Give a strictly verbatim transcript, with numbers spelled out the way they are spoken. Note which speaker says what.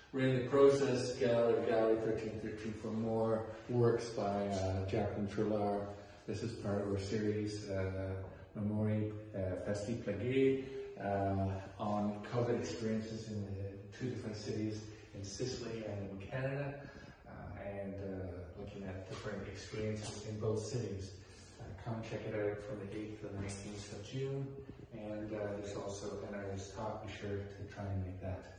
Speaker 1: We're in the process, gallery, gallery thirteen thirteen, for more works by uh, Jacqueline Treloar. This is part of our series, uh, Memory uh, Festi Plagué, uh, on COVID experiences in the two different cities in Sicily and in Canada, uh, and uh, looking at different experiences in both cities. Uh, come check it out from the eighth to the nineteenth of June, and uh, there's also an artist talk. Be sure to try and make that.